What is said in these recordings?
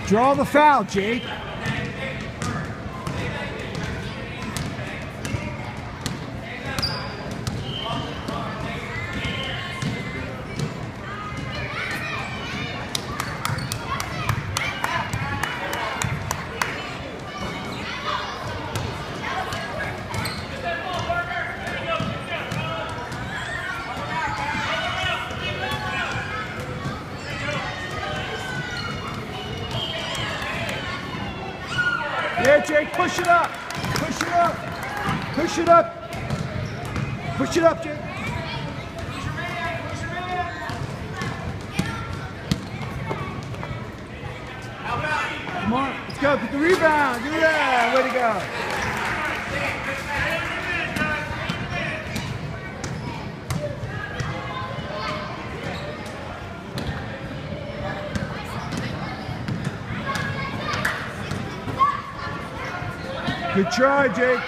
Draw the foul, Jake. Yeah, Jake, push it up. Push it up. Push it up. Push it up, Jake. Come on, let's go. Get the rebound. Give me that. Way to go. Good try, Jake.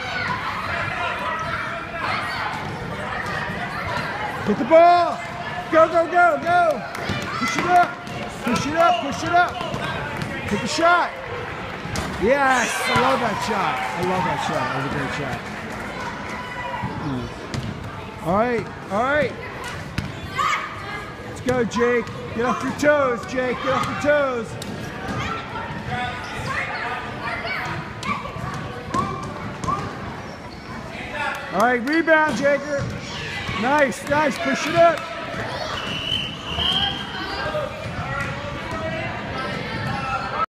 Get the ball. Go, go, go, go. Push it up. Push it up, push it up. Take the shot. Yes, I love that shot. I love that shot. That was a great shot. All right, all right. Let's go, Jake. Get off your toes, Jake. Get off your toes. All right, rebound, Jaker. Nice, nice. Push it up.